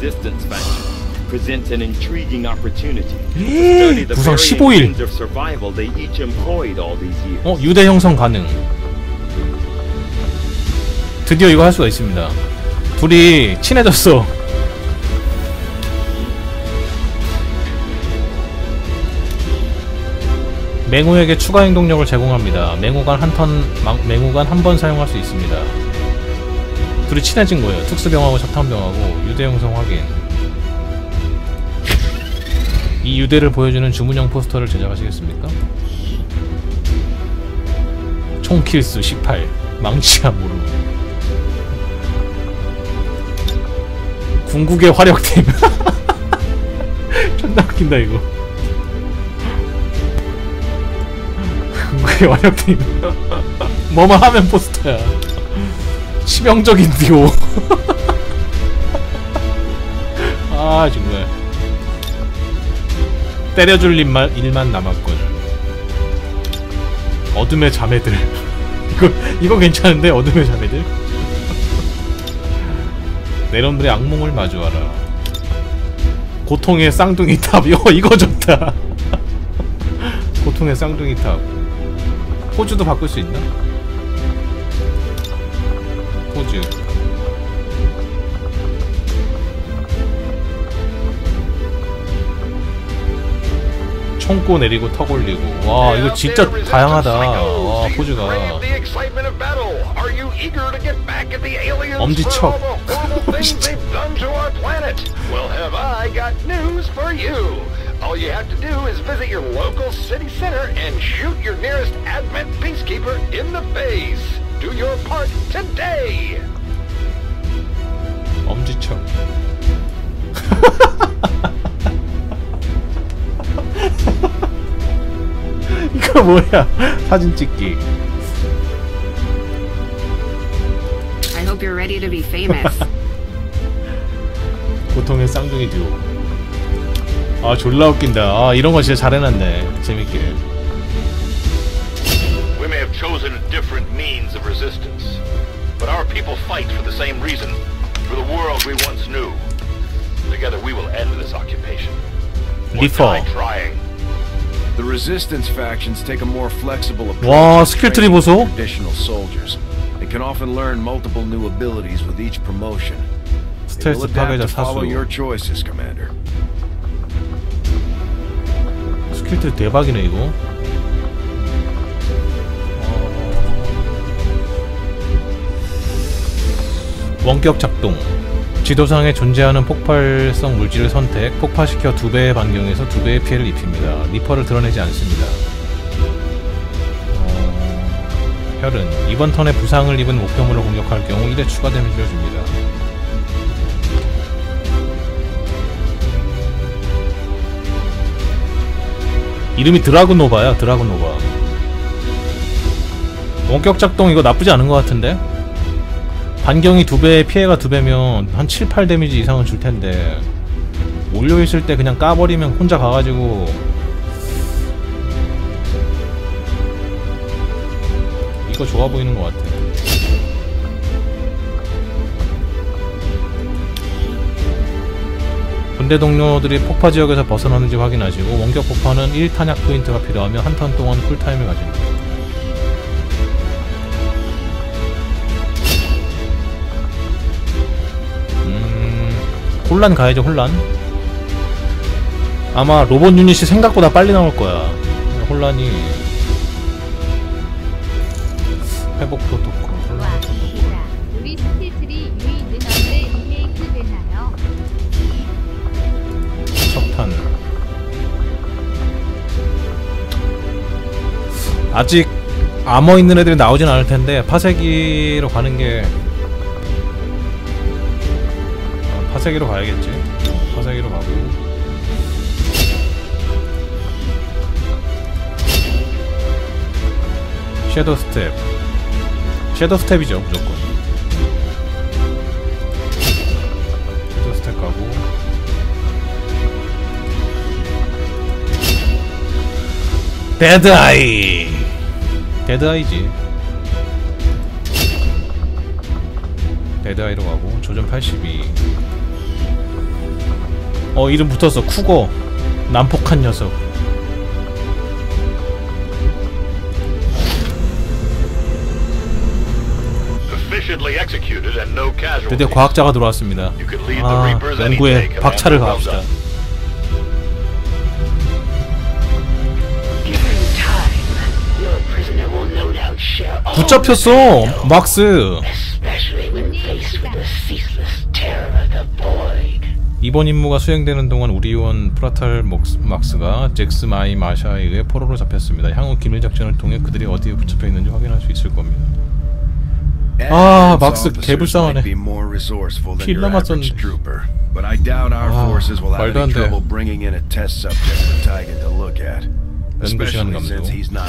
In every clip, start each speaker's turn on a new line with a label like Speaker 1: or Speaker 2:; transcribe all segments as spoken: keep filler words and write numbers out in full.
Speaker 1: resistance faction presents an intriguing opportunity to study the
Speaker 2: 구성
Speaker 1: varying
Speaker 2: 십오 일.
Speaker 1: means of survival they each employed all these years.
Speaker 2: 어? 유대 형성 가능. 드디어 이거 할 수가 있습니다. 둘이 친해졌어. 맹호에게 추가 행동력을 제공합니다. 맹호간 한 턴, 맹호간 한 번 사용할 수 있습니다. 둘이 친해진 거예요. 특수병하고 적탄병하고 유대 형성 확인. 이 유대를 보여주는 주문형 포스터를 제작하시겠습니까? 총 킬수 십팔. 망치야 모르. 궁극의 화력팀. 존나 웃긴다 이거. 궁극의 화력팀. 뭐만 하면 포스터야. 치명적인 듀오. 아 정말 때려줄 일만, 일만 남았군. 어둠의 자매들. 이거 이거 괜찮은데? 어둠의 자매들? 내 놈들의 악몽을 마주하라. 고통의 쌍둥이 탑. 이거 이거 좋다. 고통의 쌍둥이 탑. 포즈도 바꿀 수 있나? 포즈. 총꼬 내리고 턱 올리고. 와 이거 진짜 다양하다. 와 포즈가. 엄지척.
Speaker 3: All you have to do is visit your local city center and shoot your nearest advent peacekeeper in the face. Do your part today.
Speaker 2: 엄지척. 이거 뭐야? 사진 찍기.
Speaker 4: I hope you're ready to be famous.
Speaker 2: 고통의 쌍둥이 듀오. 아 졸라 웃긴다. 아 이런 거 진짜 잘 해놨네. 재밌게.
Speaker 3: We may have chosen a different means of resistance, but our people fight for the same reason, for the world we once knew. Together we will end this occupation.
Speaker 2: 리퍼.
Speaker 5: The resistance factions take a more flexible approach.
Speaker 2: 와 스킬 트리 보소.
Speaker 5: Traditional soldiers. They can often learn multiple new abilities with each promotion.
Speaker 2: 스텔스 파괴자 사수.
Speaker 5: Follow your choices, Commander.
Speaker 2: 스킬 트리 대박이네 이거. 원격 작동. 지도상에 존재하는 폭발성 물질을 선택, 폭파시켜 두 배의 반경에서 두 배의 피해를 입힙니다. 리퍼를 드러내지 않습니다. 어... 혈은 이번 턴에 부상을 입은 목표물을 공격할 경우 일 회 추가 데미지를 줍니다. 이름이 드라군노바야, 드라군노바. 원격 작동 이거 나쁘지 않은 것 같은데? 반경이 두 배, 피해가 두 배면 한 칠, 팔 데미지 이상은 줄 텐데 몰려있을 때 그냥 까버리면 혼자 가가지고 이거 좋아 보이는 것 같아. 군대 동료들이 폭파 지역에서 벗어나는지 확인하시고 원격 폭파는 일 탄약 포인트가 필요하며 한 턴 동안 쿨타임을 가집니다. 혼란 가야죠. 혼란. 아마 로봇 유닛이 생각보다 빨리 나올 거야. 혼란이. 회복 프로토콜. 혼란 프로토콜.
Speaker 6: 우리 스킬트리 유이 능언데 리메이크 되나요?
Speaker 2: 석탄. 아직 아머 있는 애들이 나오진 않을 텐데 파쇄기로 가는 게. 파쇄기로 가야겠지. 파쇄기로 가고. 섀도우 스텝. 섀도우 스텝이죠 무조건. 섀도우 스텝 가고. 데드아이. 데드아이지. 데드아이로 가고. 조준 팔십이. 어 이름 붙었어. 쿠거. 난폭한 녀석. 드디어 과학자가 들어왔습니다. 아, 연구에 박차를 가합시다. 붙잡혔어! 막스! 이번 임무가 수행되는 동안 우리 요원 프라탈 막스가 잭스 마이 마샤에 의해 포로로 잡혔습니다. 향후 기밀 작전을 통해 그들이 어디에 붙잡혀 있는지 확인할 수 있을 겁니다. 아, 막스 개불쌍하네. 피 남았었는데. 아, 말도 안 돼. 연구 시간 감도.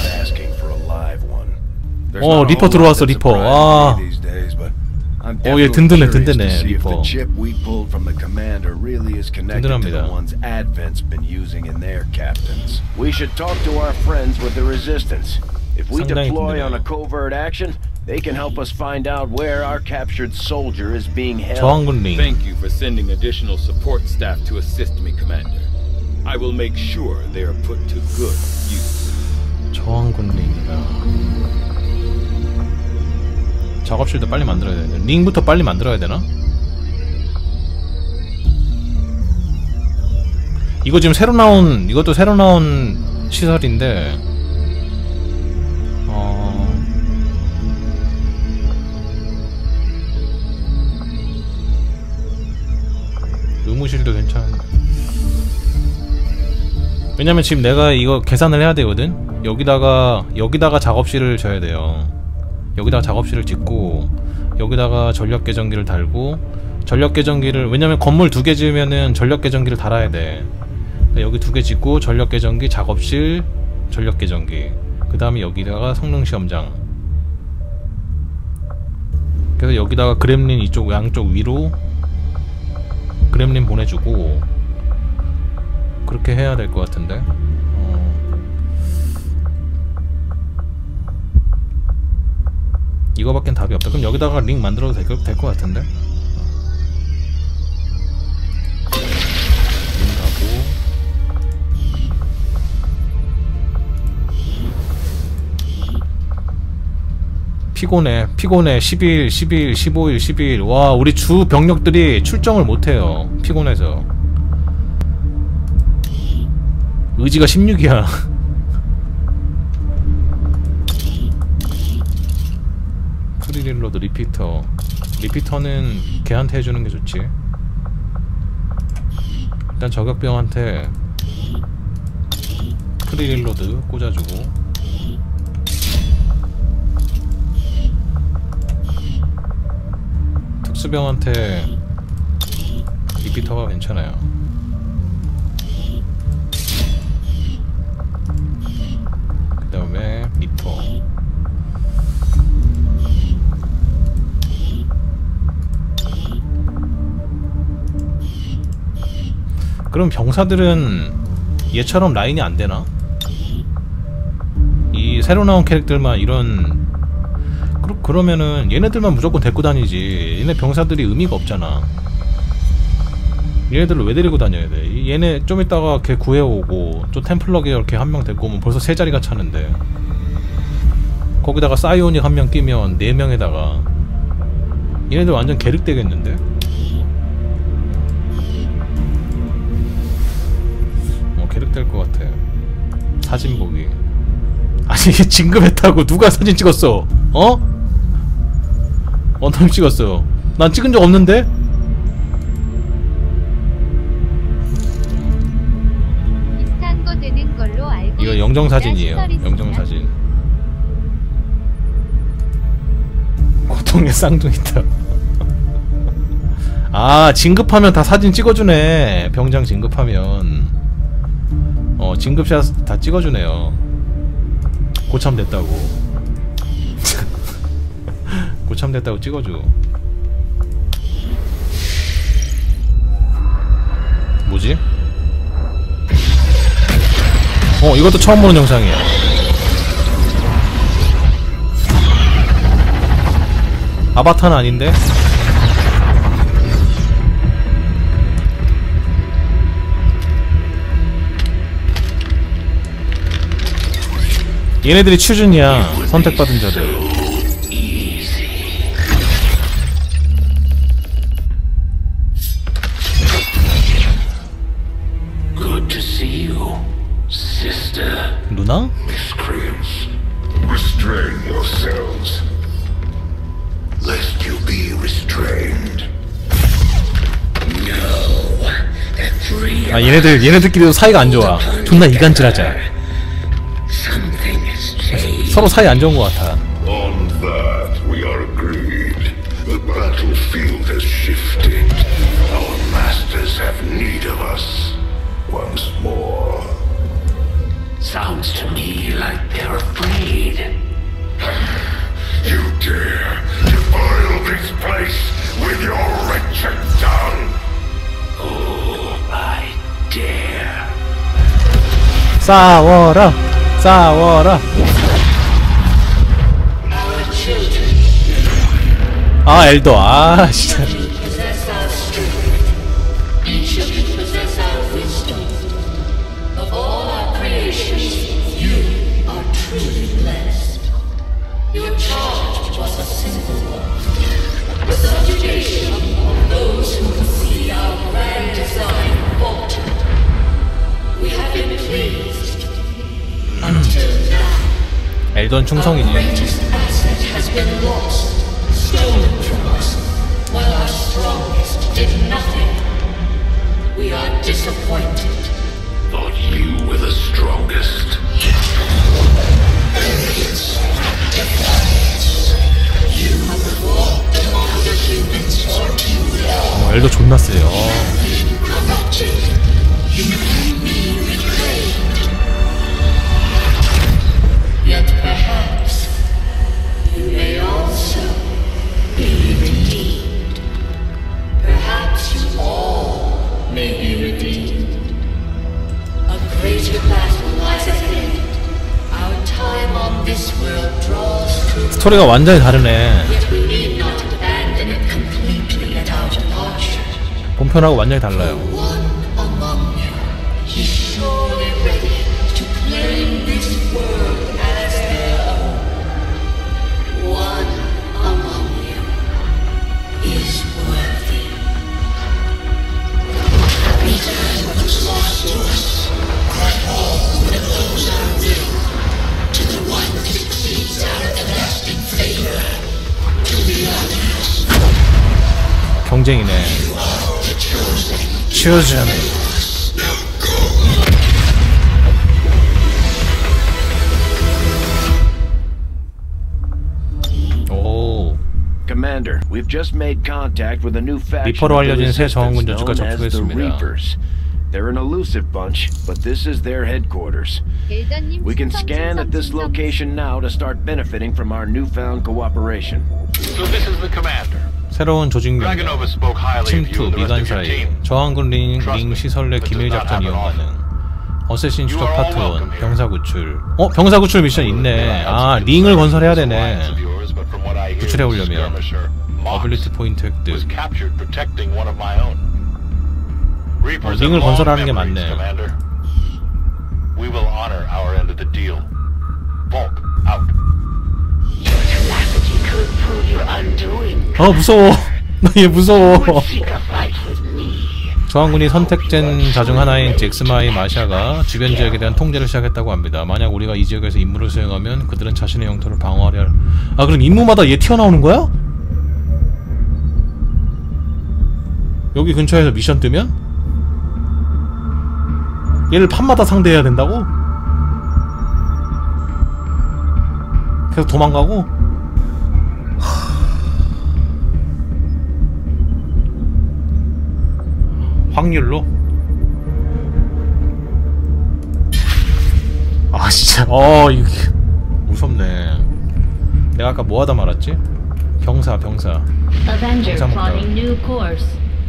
Speaker 2: 어, 리퍼 들어왔어, 리퍼. 아. 어, 얘 든든해, 든든해, 리퍼. 든든합니다. 상당히 든든해요.
Speaker 5: They can help us find out where our captured soldier is being held.
Speaker 2: 저항군링.
Speaker 1: Thank you for sending additional support staff to assist me, Commander. I will make sure they are put to good use.
Speaker 2: 저항군링이다. 작업실도 빨리 만들어야 되네. 링부터 빨리 만들어야 되나? 이거 지금 새로 나온, 이것도 새로 나온 시설인데 어... 의무실도 괜찮은데. 왜냐면 지금 내가 이거 계산을 해야 되거든? 여기다가 여기다가 작업실을 져야 돼요. 여기다가 작업실을 짓고 여기다가 전력계정기를 달고 전력계정기를, 왜냐면 건물 두 개 지으면은 전력계정기를 달아야 돼. 여기 두 개 짓고 전력계정기, 작업실, 전력계정기, 그 다음에 여기다가 성능시험장. 그래서 여기다가 그렘린 이쪽 양쪽 위로 그렘린 보내주고 그렇게 해야 될 것 같은데. 어... 이거밖엔 답이 없다. 그럼 여기다가 링 만들어도 될 것 될 것 같은데. 링 가고 피곤해 피곤해. 십일, 십일, 십오일, 십이일. 와, 우리 주 병력들이 출정을 못해요. 피곤해서. 의지가 십육이야 프리릴로드 리피터. 리피터는 걔한테 해주는 게 좋지. 일단 저격병한테 프리릴로드 꽂아주고, 특수병한테 리피터가 괜찮아요. 그 다음에 리퍼. 그럼 병사들은 얘처럼 라인이 안 되나? 이 새로 나온 캐릭터들만 이런, 그러, 그러면은 얘네들만 무조건 데리고 다니지. 얘네 병사들이 의미가 없잖아. 얘네들을 왜 데리고 다녀야 돼? 얘네 좀 이따가 걔 구해오고 또 템플러 계열 이렇게 한 명 데리고 오면 벌써 세 자리가 차는데, 거기다가 사이오닉 한 명 끼면 네 명에다가 얘네들 완전 계륵되겠는데? 어, 계륵될 것 같아. 사진 보기. 아니, 진급했다고 누가 사진 찍었어? 어? 어떤 찍었어요? 난 찍은 적 없는데?
Speaker 6: 비슷한 거 되는 걸로 알고
Speaker 2: 이거 영정사진이에요. 영정사진. 고통의 쌍둥이다. 아, 진급하면 다 사진 찍어주네. 병장 진급하면 어, 진급샷 다 찍어주네요. 고참 됐다고. 고참 됐다고 찍어줘. 뭐지? 어, 이것도 처음 보는 영상이야. 아바타는 아닌데? 얘네들이 취준이야. 선택받은 자들. 누나?
Speaker 7: Miscreants, restrain yourselves, lest you be restrained. No, free.
Speaker 2: 아 얘네들 얘네들끼리도 사이가 안 좋아. 존나 이간질하자. 서로 사이 안 좋은 것 같아.
Speaker 7: On that we are agreed. The battlefield has shifted. Our masters have need of us once more. Sounds to me like they're afraid. You dare defile this place with your wretched tongue? Oh, I dare.
Speaker 2: 싸워라, 싸워라. 아 엘더, 아 진짜. 엘던 충성이지.
Speaker 7: Thought you were the strongest.
Speaker 2: 어, 엘더 존나 세요.
Speaker 7: Yet perhaps you may also be redeemed. Perhaps you all may be redeemed. A greater battle lies ahead. Our time on this world draws to.
Speaker 2: 스토리가 완전히 다르네.
Speaker 7: Yet we need not abandon it completely at our departure.
Speaker 2: 본편하고 완전히 달라요.
Speaker 7: One among you is surely ready to claim this world. One among you is worthy. Return what was lost to us. All that owes our will to the one that exceeds our everlasting favor. To the others.
Speaker 2: 경쟁이네.
Speaker 7: You are the chosen.
Speaker 2: chosen.
Speaker 7: Now go.
Speaker 5: Commander, we've just made contact with a new faction
Speaker 2: 리퍼로
Speaker 5: of the
Speaker 2: 알려진 새
Speaker 5: resistance
Speaker 2: 저항군 전투가
Speaker 5: known as the
Speaker 2: 접촉했습니다.
Speaker 5: Reapers. They're an elusive bunch, but this is their headquarters.
Speaker 6: 엘더님
Speaker 5: We can
Speaker 6: 충성,
Speaker 5: scan at this
Speaker 6: 충성, 충성.
Speaker 5: location now to start benefiting from our newfound cooperation.
Speaker 3: So this is the commander.
Speaker 2: 새로운 조직명
Speaker 3: Dragonova spoke highly of you
Speaker 2: 침투
Speaker 3: and the rest
Speaker 2: 미간
Speaker 3: of your
Speaker 2: 사이
Speaker 3: team.
Speaker 2: 저항군 링, 링 시설 내 기밀 작전 이용 가능. 어쌔신 추적 파트 일 병사 구출. 어? 병사 구출 미션 있네. 아 링을 건설해야 되네. 구출해 오려면 어빌리티 포인트 획득. 어, 링을 건설하는 게 맞네.
Speaker 3: We will honor our end of the deal. Volk out.
Speaker 7: Your tenacity could prove your undoing.
Speaker 2: 아 무서워. 나 얘 무서워.
Speaker 7: Seek a fight with me.
Speaker 2: 저항군이 선택된 자 중 하나인 잭스마이 마샤가 주변 지역에 대한 통제를 시작했다고 합니다. 만약 우리가 이 지역에서 임무를 수행하면 그들은 자신의 영토를 방어하려 할... 아 그럼 임무마다 얘 튀어나오는 거야? 여기 근처에서 미션 뜨면? 얘를 판마다 상대해야 된다고? 계속 도망가고? 확률로? 아 진짜 어 이거 무섭네. 내가 아까 뭐하다 말았지? 병사 병사
Speaker 6: Avenger
Speaker 2: 병사 먹다가
Speaker 6: plotting new course.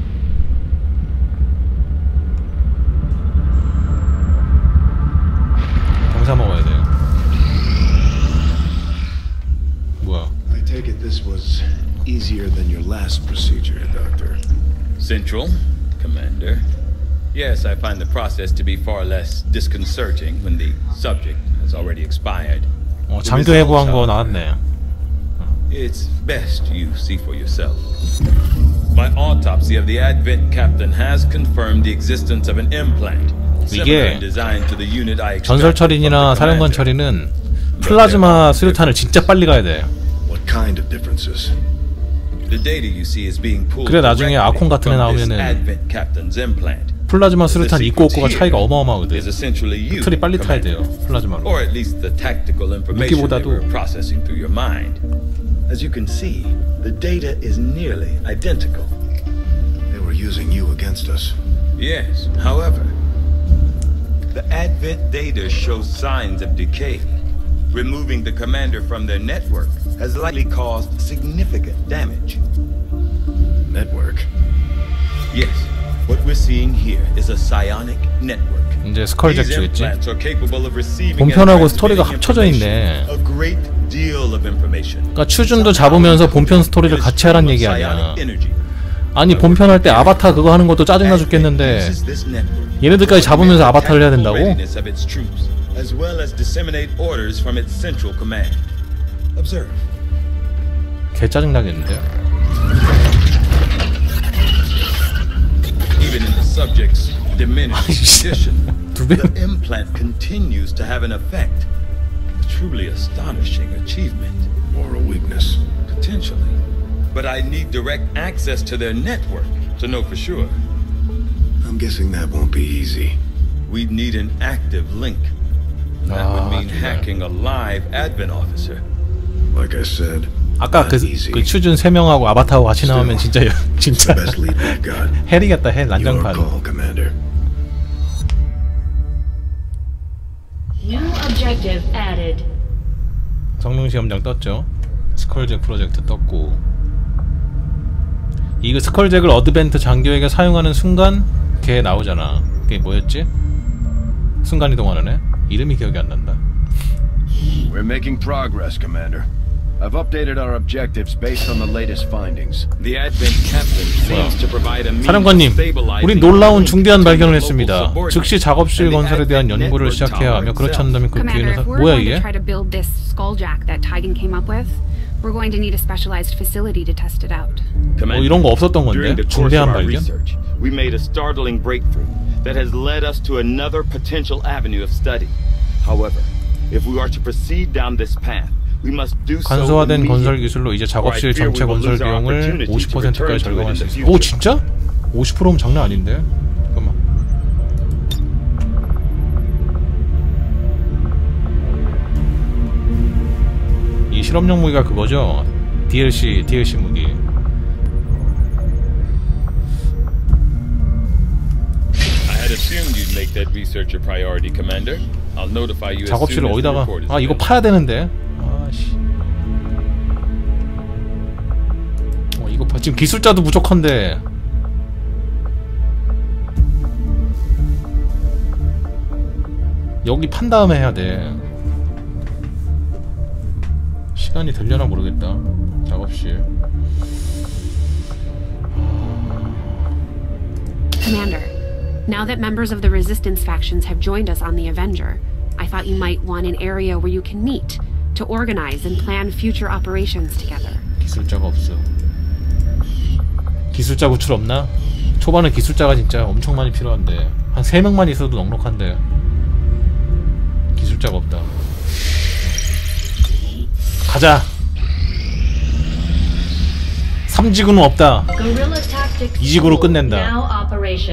Speaker 2: 병사 먹어야 돼. 뭐야?
Speaker 5: I take it this was easier than your last procedure, Doctor.
Speaker 1: Central, Commander. Yes, I find the process to be far less disconcerting when the subject has already expired.
Speaker 2: 어, 장교 해부한 거 나왔네.
Speaker 1: It's best you see for yourself. My autopsy of the Advent captain has confirmed the existence of an implant.
Speaker 2: 이게 전설철인이나 사령관 철인은 플라즈마 수류탄을 진짜 빨리 가야 돼.
Speaker 5: What kind of differences?
Speaker 2: 그래 나중에 아콘 같은 애 나오면은 플라즈마 수류탄 있고 없고가 차이가 어마어마하거든. 틀이 빨리 타야 돼요. 플라즈마로. 무기보다도.
Speaker 3: As you can see, the data is nearly identical.
Speaker 5: They were using you against us.
Speaker 1: Yes, however, the Advent data shows signs of decay. Removing the commander from their network has likely caused significant damage.
Speaker 5: Network?
Speaker 1: Yes, what we're seeing here is a psionic network.
Speaker 2: 이제 스컬잭 주겠지? 본편하고 스토리가 합쳐져 있네. 그러니까 추준도 잡으면서 본편 스토리를 같이 하란 얘기 아니야. 아니 본편 할 때 아바타 그거 하는 것도 짜증나 죽겠는데 얘네들까지 잡으면서 아바타를 해야 된다고? 개 짜증나겠는데?
Speaker 1: The implant continues to have an effect. A truly astonishing achievement.
Speaker 5: Or a weakness.
Speaker 1: Potentially. But I need direct access to their network to know for sure.
Speaker 5: I'm guessing that won't be easy.
Speaker 1: We'd need an active link. That would mean hacking a live Advent officer.
Speaker 5: Like I said,
Speaker 2: 아까 그, 그 추준 세 명하고 아바타하고 같이 나오면 진짜 진짜 해리 같다 해 난장판.
Speaker 8: New objective added.
Speaker 2: 성능 시험장 떴죠. 스컬잭 프로젝트 떴고 이거 스컬잭을 어드벤트 장교에게 사용하는 순간 걔 나오잖아. 그게 뭐였지? 순간이동하는 애? 이름이 기억이 안 난다.
Speaker 5: We're making progress, Commander. I've updated our objectives based on the latest findings.
Speaker 1: The Advent captain seems to provide a means
Speaker 2: 사령관님, 우린 놀라운 중대한 발견을 했습니다. 즉시 작업실 건설에 대한 연구를 시작해야 하며 그렇지 않다면 그 기회는 사... 뭐야 이게?
Speaker 4: We're going to need a specialized facility to test it out.
Speaker 2: 뭐 이런 거 없었던 건데 중대한 발견?
Speaker 1: We made a startling breakthrough that has led us to another potential avenue of study. However, if we are to proceed down this path, we must do so.
Speaker 2: 간소화된 건설 기술로 이제 작업실 전체 건설 비용을 오십 퍼센트까지 절감할 수 있어. 오 진짜? 오십 퍼센트면 장난 아닌데? 잠깐만. 이 실험용 무기가 그거죠? 디엘씨 디엘씨 무기. 작업실을 어디다가? 아 이거 파야 되는데. 아씨. 어 이거 파. 지금 기술자도 부족한데. 여기 판 다음에 해야 돼. 시간이 되려나 모르겠다. 작업실.
Speaker 4: Commander, now that members of the resistance factions have joined us on the Avenger, I thought you might want an area where you can meet to organize and plan future operations together.
Speaker 2: 기술자가 없어. 기술자 구출 없나? 초반에 기술자가 진짜 엄청 많이 필요한데 한 세 명만 있어도 넉넉한데 기술자가 없다. 가자. 삼지구는 없다. 이지구로 끝낸다.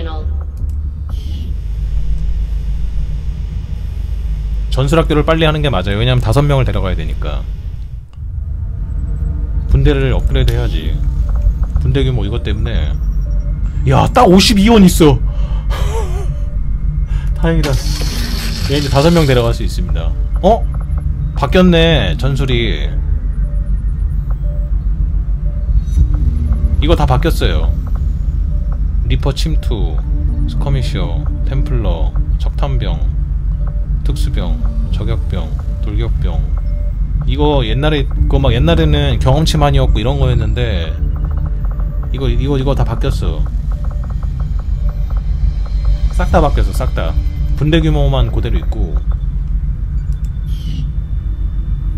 Speaker 2: 전술학교를 빨리 하는 게 맞아요. 왜냐면 다섯 명을 데려가야 되니까. 분대를 업그레이드 해야지. 분대 규모 이것 때문에. 야, 딱 오십이 원 있어. 다행이다. 얘 이제 다섯 명 데려갈 수 있습니다. 어? 바뀌었네, 전술이. 이거 다 바뀌었어요. 리퍼 침투, 스커미셔, 템플러, 척탄병, 특수병, 저격병, 돌격병. 이거 옛날에 그거 막 옛날에는 경험치만이었고 이런 거였는데 이거 이거 이거 다 바뀌었어. 싹 다 바뀌었어, 싹 다. 분대 규모만 그대로 있고.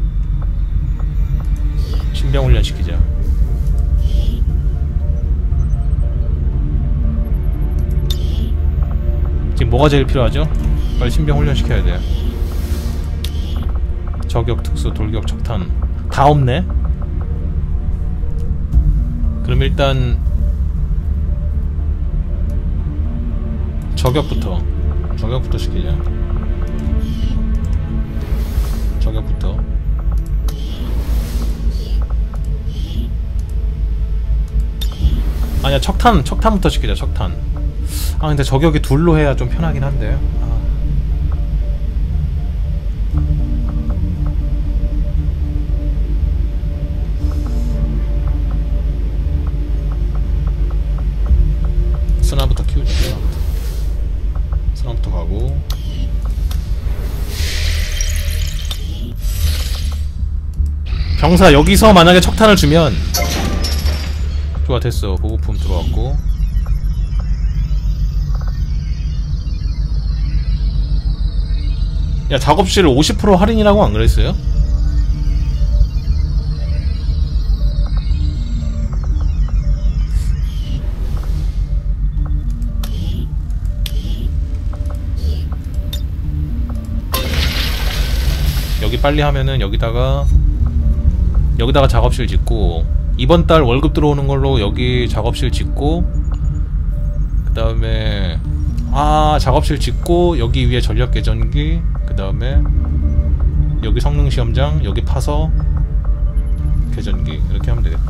Speaker 2: 신병 훈련 시키자. 지금 뭐가 제일 필요하죠? 빨리 신병 훈련 시켜야 돼. 저격 특수, 돌격, 척탄 다 없네? 그럼 일단 저격부터 저격부터 시키자. 저격부터. 아니야, 척탄 척탄부터 시키자. 척탄. 아 근데 저격이 둘로 해야 좀 편하긴 한데. 아. 스나부터 키우자. 스나부터. 스나부터 가고. 병사 여기서 만약에 척탄을 주면 좋아, 됐어. 보급품 들어왔고. 야, 작업실 오십 퍼센트 할인이라고 안 그랬어요? 여기 빨리 하면은 여기다가 여기다가 작업실 짓고, 이번 달 월급 들어오는 걸로 여기 작업실 짓고, 그 다음에 아 작업실 짓고 여기 위에 전력 계전기, 그 다음에 여기 성능 시험장, 여기 파서 계전기, 이렇게 하면 되겠다.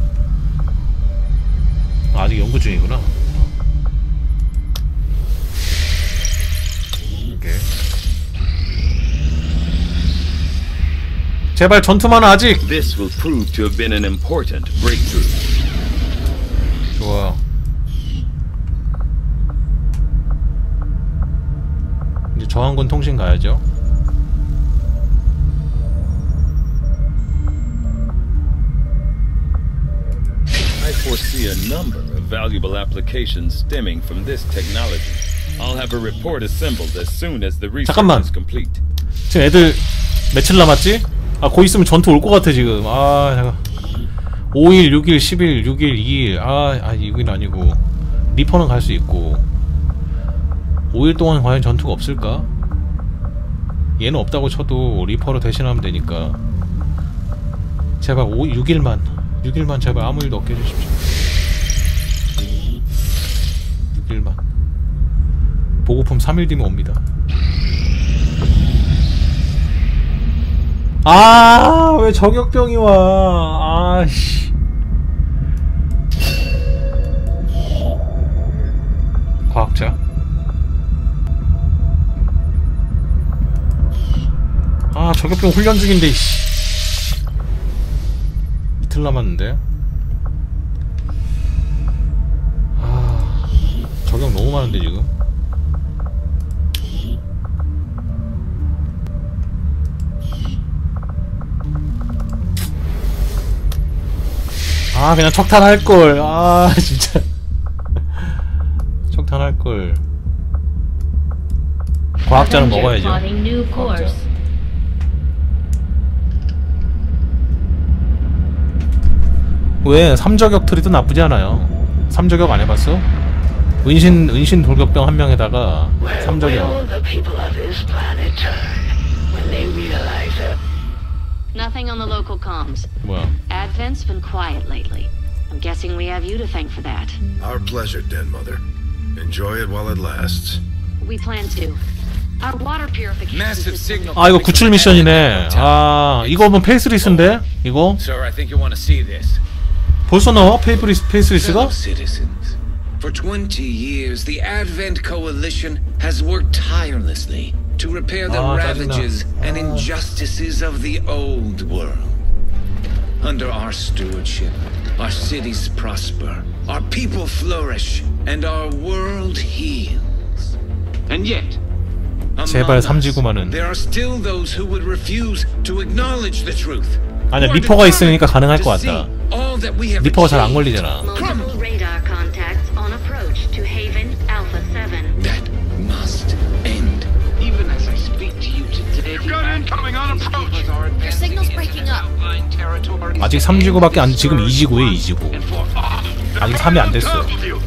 Speaker 2: 아, 아직 연구 중이구나. 오케이. 제발 전투만 아직.
Speaker 1: This will prove to have been an important breakthrough.
Speaker 2: 좋아. 이제 저항군 통신 가야죠.
Speaker 1: I foresee a number of valuable applications stemming from this technology. I'll have a report assembled as soon as the research
Speaker 2: 잠깐만.
Speaker 1: is complete.
Speaker 2: 지금 애들 며칠 남았지? 아, 거기 있으면 전투 올 것 같아 지금. 아, 잠깐. 오 일, 육 일, 십 일, 육 일, 이 일. 아, 아 육 일 아니고 리퍼는 갈 수 있고. 오 일 동안 과연 전투가 없을까? 얘는 없다고 쳐도 리퍼로 대신하면 되니까. 제발 오, 육 일만 육 일만 제발 아무 일도 없게 해주십시오. 육 일만. 보고품 삼 일 뒤면 옵니다. 아, 왜 저격병이 와. 아씨. 과학자. 아, 저격병 훈련 중인데, 씨. 이틀 남았는데. 아, 저격 너무 많은데, 지금. 아, 그냥 척탄 할걸. 아, 진짜. 척탄 할걸. 과학자는 먹어야죠. 과학자. 왜? 삼저격 트리도 나쁘지 않아요. 삼저격 안 해봤어? 은신, 은신 돌격병 한 명에다가 삼저격.
Speaker 9: Nothing on the local comms.
Speaker 2: 뭐야?
Speaker 9: Advent's been quiet lately. I'm guessing we have you to thank for that.
Speaker 5: Our pleasure, Den Mother. Enjoy it while it lasts.
Speaker 9: We plan to. Our water purification
Speaker 1: Massive signal.
Speaker 2: 아, 이거 구출 미션이네. 아, 이거 뭐 페이스리스인데? 이거?
Speaker 10: Sir, I think you want to see this.
Speaker 2: 벌써 나와? 페이스리스, 페이스리스가?
Speaker 10: Citizens, for twenty years, the Advent Coalition has worked tirelessly to repair the
Speaker 2: Ah,
Speaker 10: ravages
Speaker 2: 짜증나.
Speaker 10: and injustices of the old world. Under our stewardship, our cities prosper, our people flourish, and our world heals. And yet,
Speaker 2: 제발
Speaker 10: among us,
Speaker 2: 삼지구만은.
Speaker 10: there are still those who would refuse to acknowledge the truth.
Speaker 2: 아니야,
Speaker 10: Who are
Speaker 2: 리퍼가 있으니까 가능할
Speaker 10: determined
Speaker 2: 것
Speaker 10: to
Speaker 2: 같다.
Speaker 10: see all that we have
Speaker 2: 리퍼가 잘 안
Speaker 10: achieved.
Speaker 2: 걸리잖아.
Speaker 9: Multiple radar contacts on approach to Haven Alpha seven.
Speaker 10: That must end. Even as I speak to you today,
Speaker 3: Got incoming on approach.
Speaker 10: Your
Speaker 6: signal's breaking up.
Speaker 2: 아직 삼 지구밖에 안, 지금 이 지구에 이 지구. 아직 삼이 안 됐어요.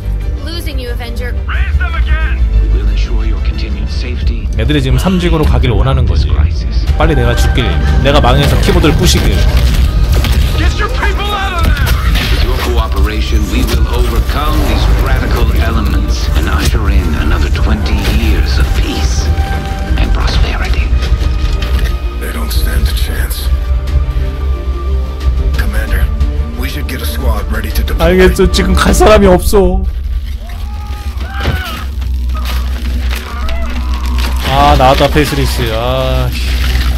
Speaker 2: 애들이 지금 삼 지구로 가길 원하는 거지. 빨리 내가 죽길, 내가 망해서 키보드를 부시길.
Speaker 10: With your cooperation, we will overcome these radical elements and usher in another twenty years of peace and prosperity.
Speaker 5: They don't stand a chance. Commander, we should get a squad ready to deploy.
Speaker 2: 알겠어. 지금 갈 사람이 없어. 아, 나왔다 페이스리스. 아, 씨.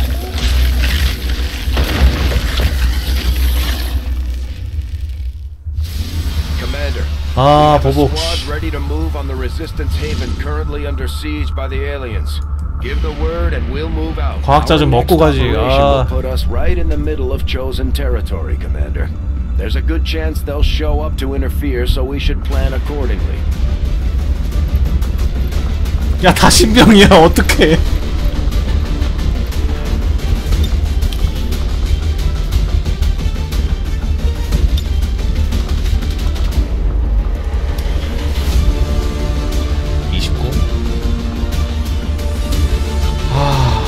Speaker 5: Commander,
Speaker 2: 아, 보복.
Speaker 5: squad ready to move on the Resistance Haven currently under siege by the aliens. Give the word and we'll move out.
Speaker 2: 과학자 좀 먹고 가지. 아.
Speaker 5: Put us right in the middle of chosen territory, Commander. There's a good chance they'll show up to interfere, so we should plan accordingly.
Speaker 2: 야, 다 신병이야. 어떡해. 이십구. 아.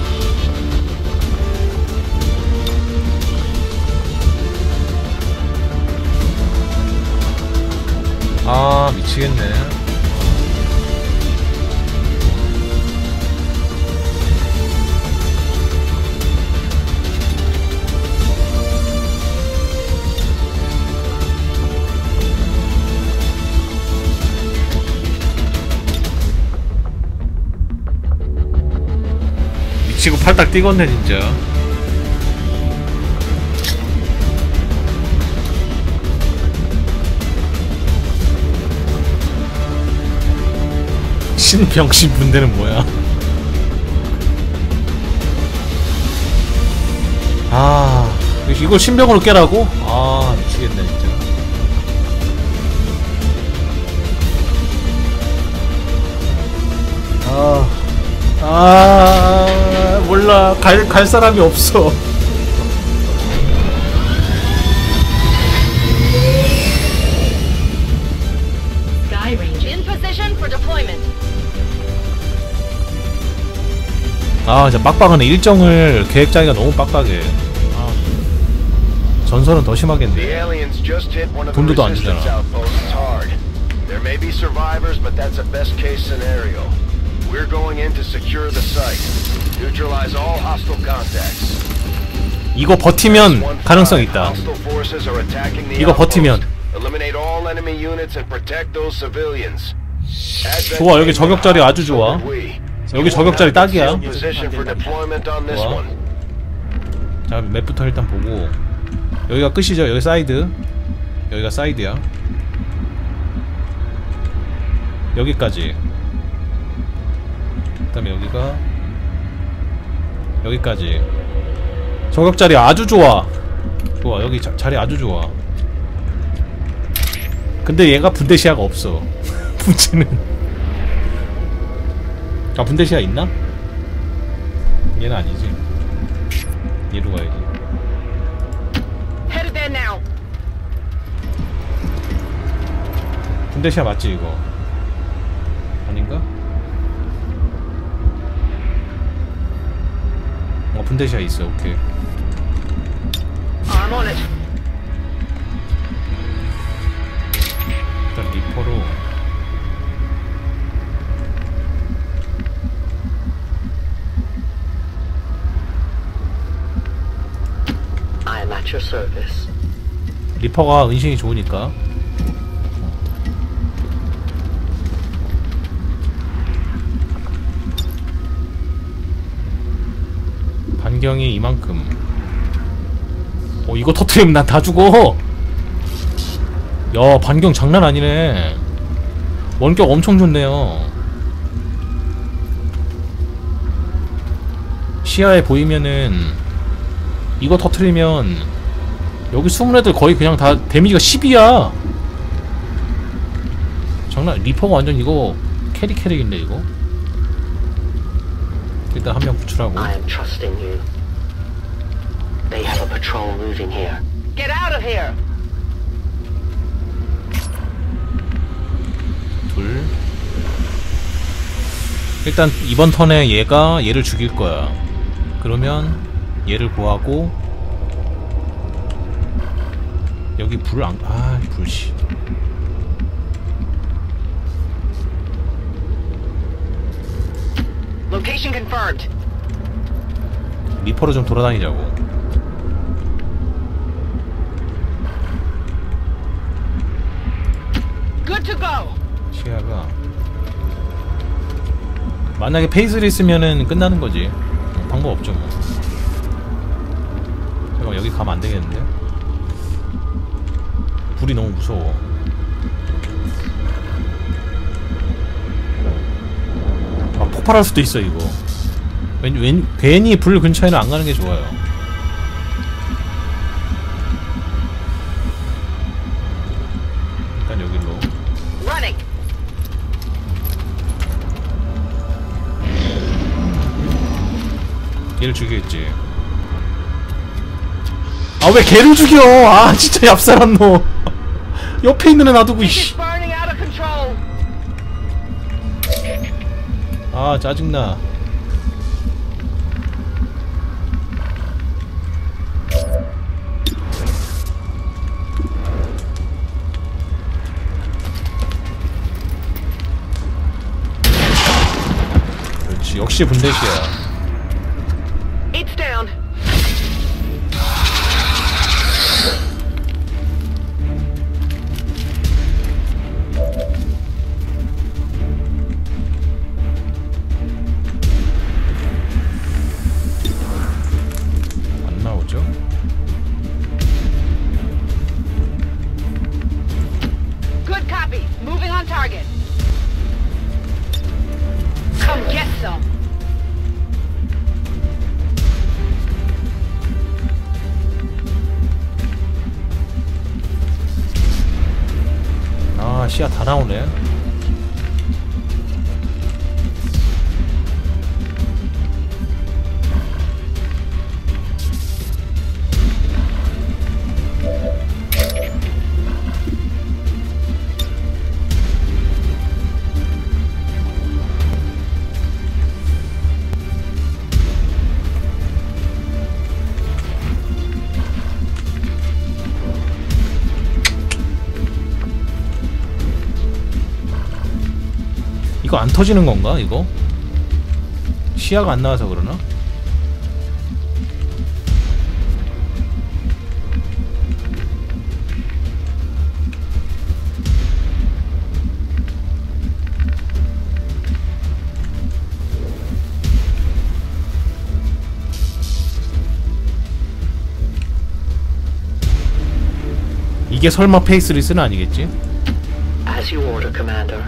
Speaker 2: 아, 미치겠네. 미치고 팔딱 뛰겠네 진짜. 신병신 분대는 뭐야? 아, 이걸 신병으로 깨라고? 아, 미치겠네 진짜. 아, 아, 몰라. 갈, 갈 사람이 없어. 아, 진짜 빡빡하네. 일정을 계획 짜기가 너무 빡빡해. 아, 전설은 더 심하겠네. 돈도 안 주잖아.
Speaker 5: There may be survivors, but that's a best case scenario. We're going in to secure the site. Neutralize all hostile contacts.
Speaker 2: 이거 버티면 가능성 있다. 이거 버티면.
Speaker 5: Eliminate all enemy units and protect those civilians.
Speaker 2: 좋아, 여기 저격자리 아주 좋아. 여기 저격자리 딱이야. 좋아. 자, 맵부터 일단 보고. 여기가 끝이죠. 여기 사이드. 여기가 사이드야. 여기까지. 그 다음에 여기가 여기까지. 저격자리 아주 좋아. 좋아, 여기 자, 자리 아주 좋아. 근데 얘가 분대시야가 없어. 문제는. 아, 분대시야 있나? 얘는 아니지. 얘로 가야지. 분대시야 맞지 이거? 아닌가? 어, 분대시야 있어. 오케이. 일단 리퍼로. 리퍼가 은신이 좋으니까. 반경이 이만큼. 어, 이거 터트리면 난 다 죽어. 야, 반경 장난 아니네. 원격 엄청 좋네요. 시야에 보이면은 이거 터트리면 여기 숨은 애들 거의 그냥 다 데미지가 십이야. 장난. 리퍼가 완전 이거 캐리 캐릭인데 이거. 일단 한 명 구출하고.
Speaker 11: patrol moving here. Get out of here!
Speaker 2: 둘. 일단 이번 턴에 얘가 얘를 죽일 거야. 그러면 얘를 구하고 여기 불을 안... 아, 불씨.
Speaker 11: Location confirmed.
Speaker 2: 리퍼로 좀 돌아다니자고.
Speaker 11: Good to go.
Speaker 2: 시야가 만약에 페이스를 있으면은 끝나는 거지. 어, 방법 없죠 뭐. 잠깐 여기 가면 안 되겠는데? 불이 너무 무서워. 아, 폭발할 수도 있어 이거. 왠, 왠, 괜히 불 근처에는 안 가는 게 좋아요. 일단 여기로.
Speaker 11: Running.
Speaker 2: 얘를 죽이겠지. 아, 왜 걔를 죽여? 아, 진짜 얍살한 놈. 옆에 있는 애 놔두고 이씨. 아, 짜증나. 그렇지, 역시 분대시야.
Speaker 11: It's down.
Speaker 2: 안 나오죠?
Speaker 11: Good copy. Moving on target. Come get some.
Speaker 2: 아, 시야 다 나오네. 이거 안 터지는 건가, 이거? 시야가 안 나와서 그러나? 이게 설마 페이스리스는 아니겠지?
Speaker 11: As you order, Commander.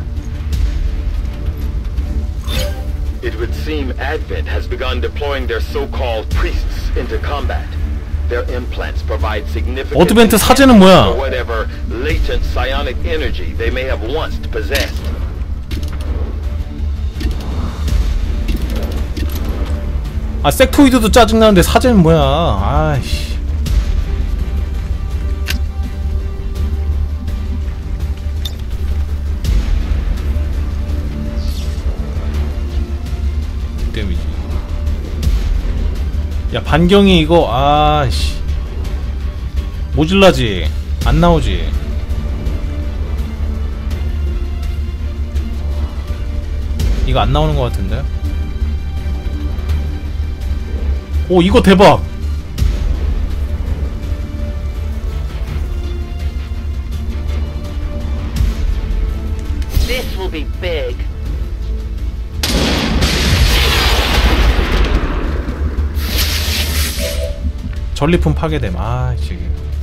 Speaker 5: It would seem Advent has begun deploying their so-called priests into combat. Their implants provide significant
Speaker 2: 어드벤트 사제는 뭐야?
Speaker 5: for whatever latent psionic energy they may have once possessed.
Speaker 2: 아, 섹토이드도 짜증나는데 사제는 뭐야? 아이씨. 데미지. 야, 반경이 이거 아씨 모질라지. 안 나오지. 이거 안 나오는 것 같은데. 오, 이거 대박.
Speaker 11: This will be big.
Speaker 2: 전리품 파괴됨. 아, 지금.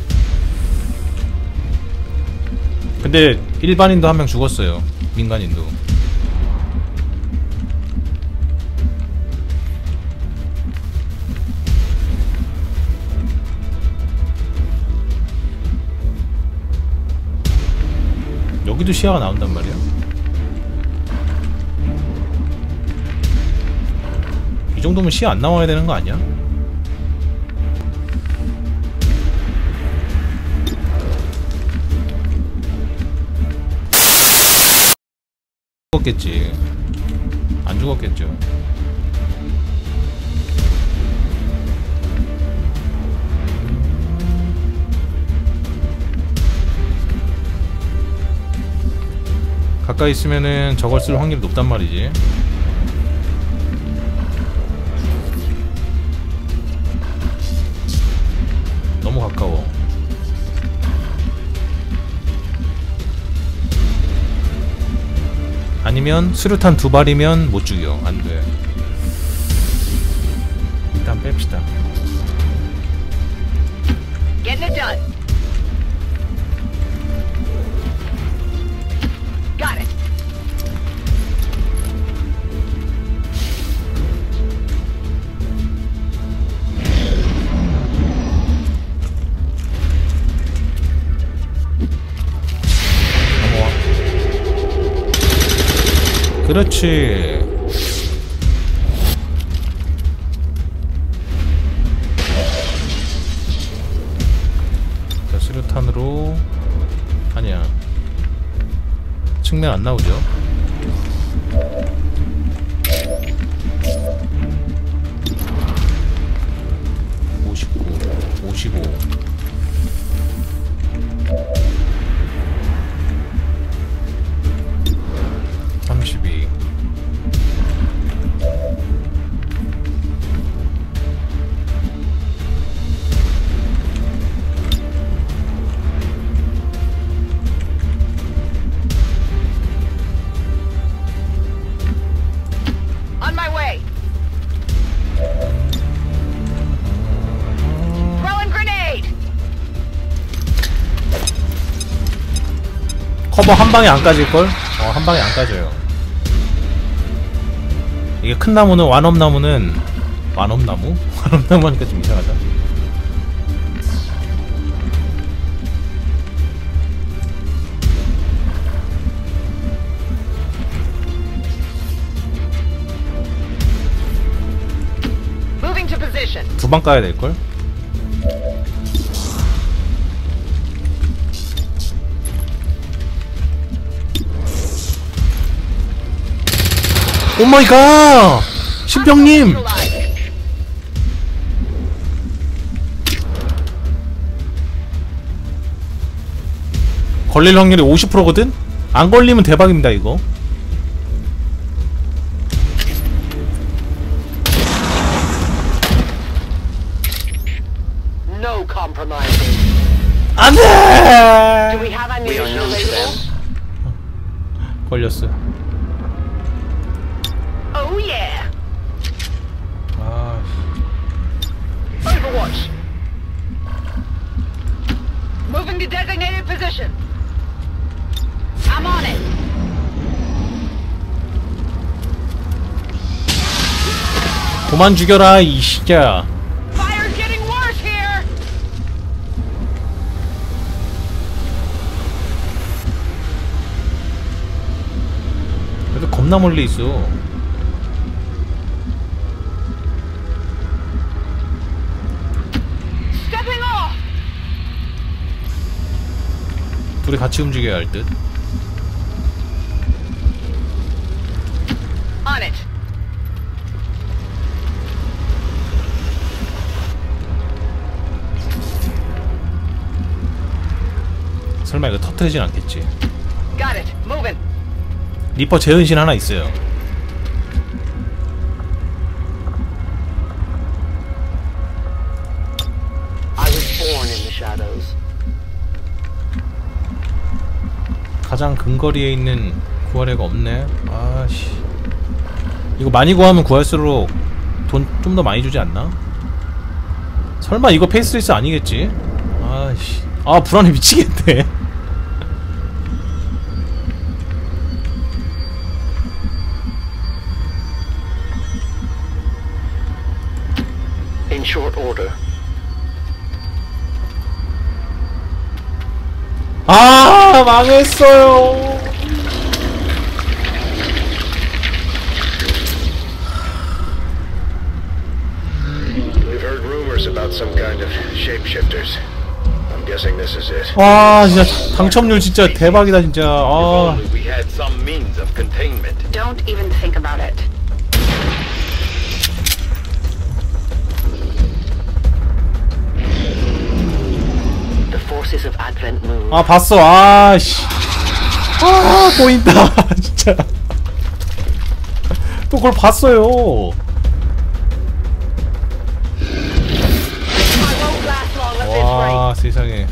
Speaker 2: 근데 일반인도 한 명 죽었어요. 민간인도. 여기도 시야가 나온단 말이야. 이 정도면 시야 안 나와야 되는 거 아니야? 죽었겠지. 안 죽었겠죠. 가까이 있으면은 저걸 쓸 확률이 높단 말이지. 너무 가까워. 아니면 수류탄 두 발이면 못 죽여. 안 돼. 일단 뺍시다.
Speaker 11: Getting it done. Got it.
Speaker 2: 넘어와. 그렇지. 자, 수류탄으로. 아니야, 측면 안 나오죠. 오십구, 오십오. 삼십이.
Speaker 11: On my way. Throwing grenade.
Speaker 2: 커버 한 방에 안 까질걸? 어, 한 방에 안 까져요. 이게 큰 나무는, 완업나무는, 완업나무? 완업나무 하니까 좀 이상하다.
Speaker 11: Moving to position.
Speaker 2: 두 방 까야 될걸? 오마이갓! 신병님! 걸릴 확률이 오십 퍼센트거든? 안 걸리면 대박입니다 이거.
Speaker 11: No compromising.
Speaker 2: 안돼!
Speaker 11: Do we have ammunition available?
Speaker 2: 걸렸어.
Speaker 11: Oh yeah.
Speaker 2: 아,
Speaker 11: Overwatch. Moving to designated position. I'm on it.
Speaker 2: 그만 죽여라 이 시끼야.
Speaker 11: Fire's getting worse here.
Speaker 2: 그래도 겁나 멀리 있어.
Speaker 11: Stepping off.
Speaker 2: 둘이 같이 움직여야 할 듯.
Speaker 11: On it.
Speaker 2: 설마 이거 터트리진 않겠지.
Speaker 11: Got it. Moving.
Speaker 2: 리퍼 재은신 하나 있어요.
Speaker 11: I was born in the shadows.
Speaker 2: 가장 근거리에 있는 구하래가 없네. 아씨, 이거 많이 구하면 구할수록 돈 좀 더 많이 주지 않나? 설마 이거 페이스레이스 아니겠지? 아씨, 아 불안해 미치겠네.
Speaker 11: In short order.
Speaker 2: 아 망했어요.
Speaker 5: We've heard rumors about some kind of shapeshifters. I'm guessing this is it.
Speaker 2: 와 진짜 당첨률 진짜 대박이다 진짜. 아.
Speaker 3: We had some means of containment.
Speaker 11: Don't even think about it. The forces of Advent move.
Speaker 2: 아 봤어. 아씨. 아 보인다 진짜. 또 그걸 봤어요. 와 세상에.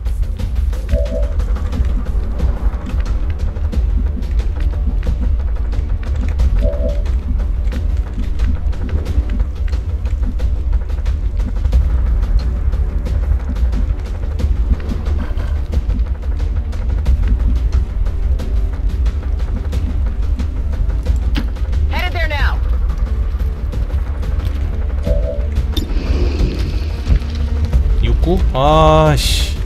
Speaker 2: 아씨.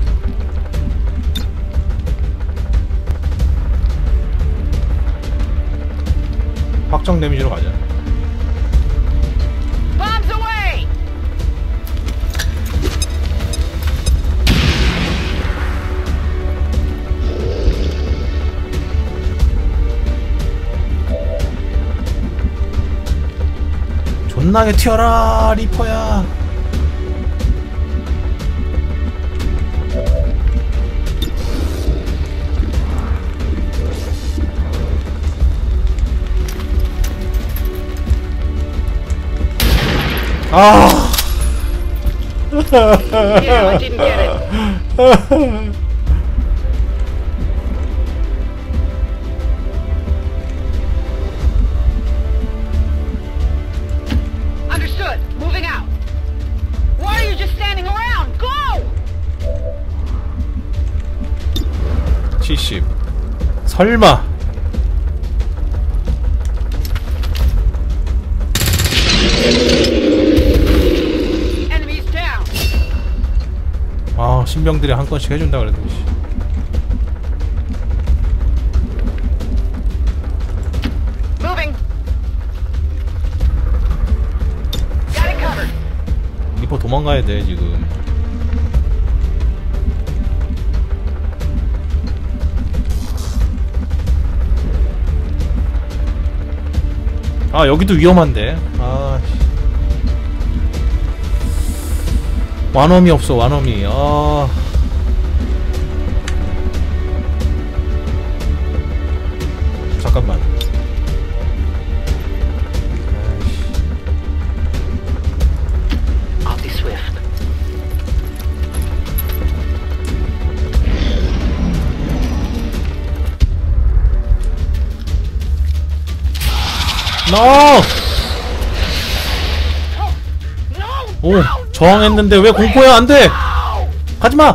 Speaker 2: 확정 데미지로 가자.
Speaker 11: Bombs away.
Speaker 2: 존나게 튀어라 리퍼야. 아.
Speaker 11: Yeah, I didn't get it. Understood. Moving out. Why are you just standing around? Go!
Speaker 2: 칠십. 설마. 아 신병들이 한 건씩 해준다 그래도.
Speaker 11: Moving. Got it covered.
Speaker 2: 리퍼 도망가야 돼 지금. 아 여기도 위험한데. 아 완홈이 없어 완홈이. 아 잠깐만.
Speaker 11: I'll be swift.
Speaker 2: No! 오 저항했는데 왜 공포야. 안돼 가지마.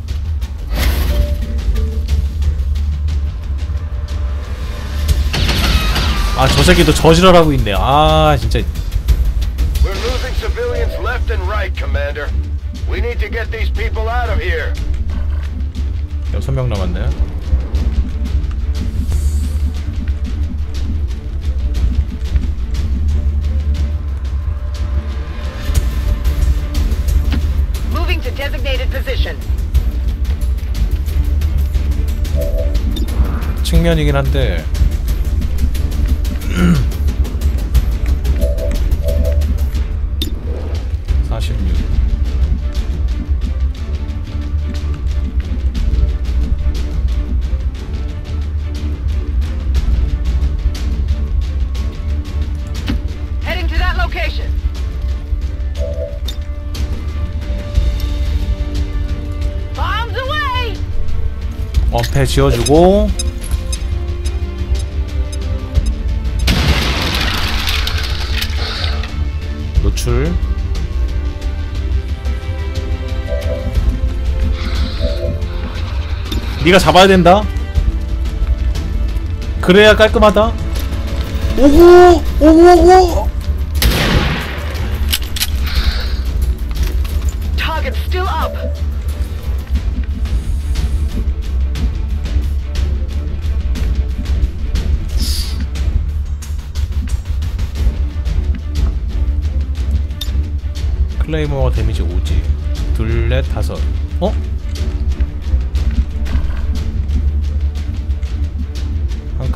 Speaker 2: 아 저 새끼도 저지랄하고 있네. 아 진짜.
Speaker 5: We're losing civilians left and right, Commander. We need to get these people out of here.
Speaker 2: 여섯 명 남았네.
Speaker 11: Moving to designated position.
Speaker 2: 측면이긴 한데. 사십육.
Speaker 11: Heading to that location. Bombs away.
Speaker 2: 엄폐 지어주고. 노출. 네가 잡아야 된다. 그래야 깔끔하다. 오구 오구 오구.
Speaker 11: Target still up.
Speaker 2: 클레이모어 데미지 오지. 둘, 넷, 다섯. 어?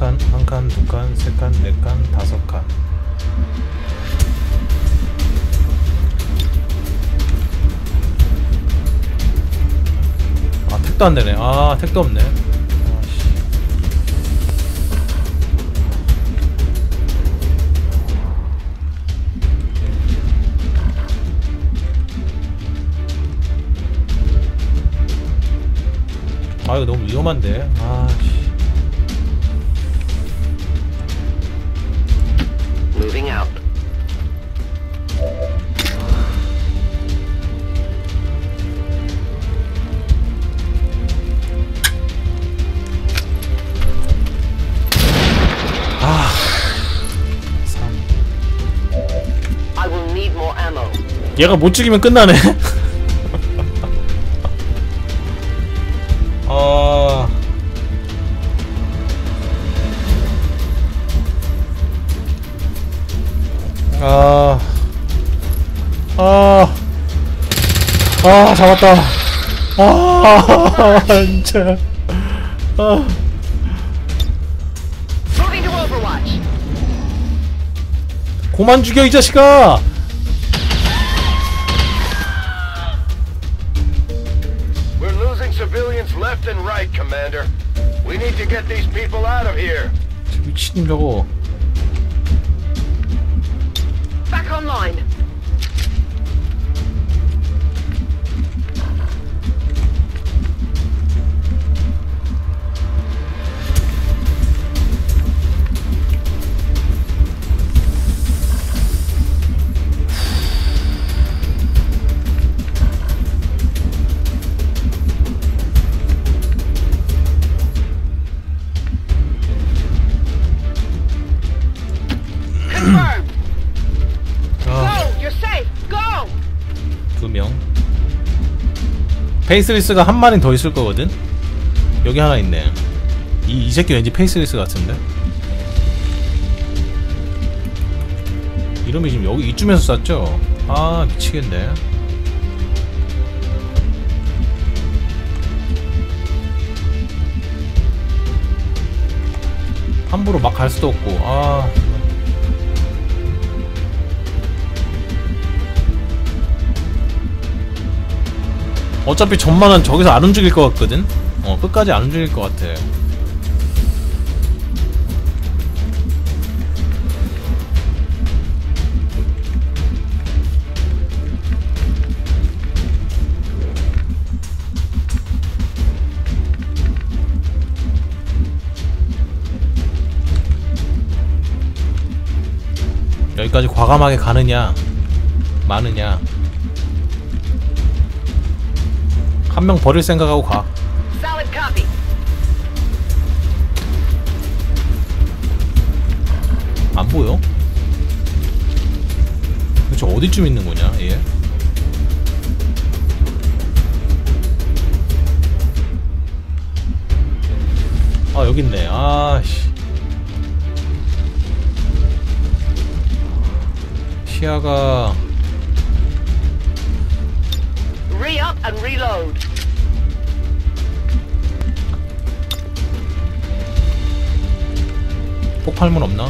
Speaker 2: 칸, 한 칸, 두 칸, 세 칸, 네 칸, 다섯 칸. 아, 택도 안 되네. 아, 택도 없네. 아씨. 아, 이거 너무 위험한데. 아씨.
Speaker 5: Moving out.
Speaker 2: 아. 삼.
Speaker 11: I will need more ammo.
Speaker 2: 얘가 못 죽이면 끝나네. 아. 아. 아. 아, 잡았다. 아, 진짜. 아.
Speaker 11: Moving to Overwatch.
Speaker 2: 고만 죽여, 이 자식아.
Speaker 5: We're losing civilians left and right, Commander. We need to get these people out of here.
Speaker 2: 저 미친놈 저거.
Speaker 11: Back online. Confirmed. Go, you're safe. Go.
Speaker 2: 두 명. 페이스리스가 한 마리 더 있을 거거든. 여기 하나 있네. 이, 이 새끼 왠지 페이스리스 같은데. 이름이 지금 여기 이쯤에서 쐈죠? 아, 미치겠네. 함부로 막 갈 수도 없고. 아. 어차피 전만은 저기서 안 움직일 것 같거든? 어, 끝까지 안 움직일 것 같아. 여기까지 과감하게 가느냐 마느냐. 한 명 버릴 생각하고 가.
Speaker 11: Solid copy.
Speaker 2: 안 보여? 도대체 어디쯤 있는 거냐, 얘? 아, 여기 있네. 아씨. 시야가
Speaker 11: Re-up and reload.
Speaker 2: 폭발물 없나?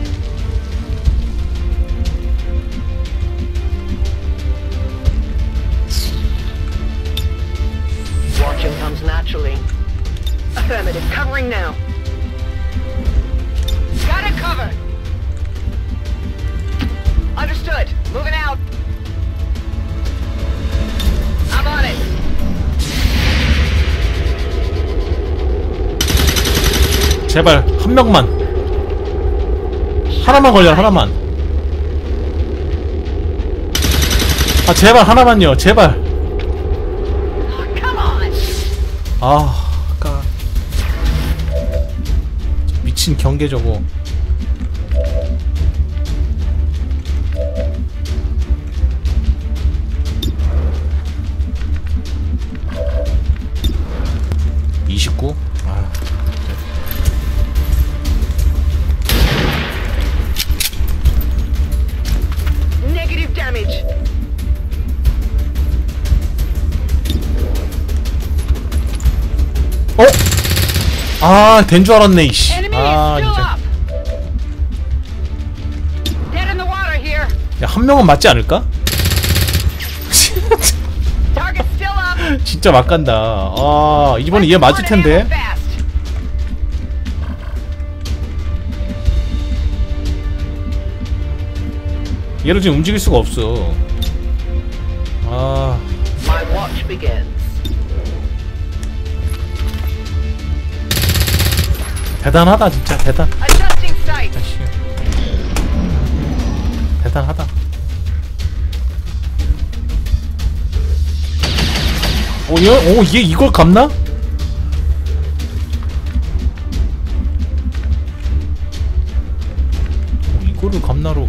Speaker 11: Watching comes naturally. Affirmative. Covering now. Got it covered. Understood. Moving out. I'm on it.
Speaker 2: 제발 한 명만. 하나만 걸려, 하나만. 아, 제발 하나만요, 제발.
Speaker 11: Come on.
Speaker 2: 아, 아까 미친 경계 저거. 이십구? 아.
Speaker 11: Negative damage.
Speaker 2: 어? 아, 된 줄 알았네, 이씨.
Speaker 11: Enemy
Speaker 2: 아. 아 진짜.
Speaker 11: Dead in the water here.
Speaker 2: 야, 한 명은 맞지 않을까?
Speaker 11: Target still up.
Speaker 2: 진짜 막 간다. 아 이번에 얘 맞을 텐데. 얘를 지금 움직일 수가 없어. 아.
Speaker 11: My watch begins.
Speaker 2: 대단하다 진짜 대단.
Speaker 11: Adjusting sight.
Speaker 2: 대단하다. 오, 얘, 오, 얘 이걸 갚나? 오, 이거를 갚나로.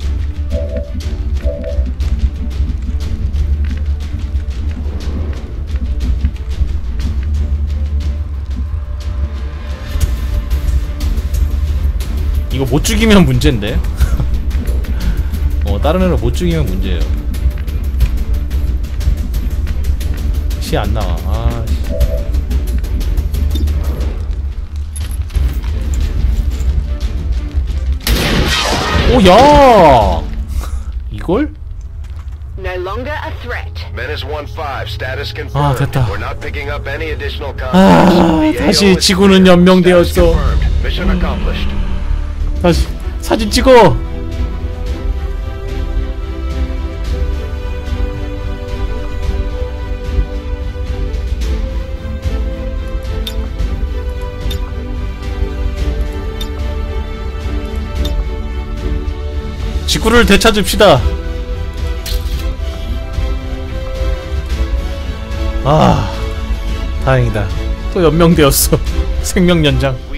Speaker 2: 이거 못 죽이면 문제인데. 어, 다른 애를 못 죽이면 문제예요. 시 안 나와. 아, 씨. 오, 야! 이걸?
Speaker 11: No longer a threat.
Speaker 5: Menace one five, status confirmed.
Speaker 2: 아, 됐다.
Speaker 5: We're not picking up any additional contacts.
Speaker 2: 아, 다시 지구는 연명되었어.
Speaker 5: Mission accomplished.
Speaker 2: 다시 사진 찍어. 지구를 되찾읍시다. 아, 다행이다. 또 연명되었어. 생명 연장.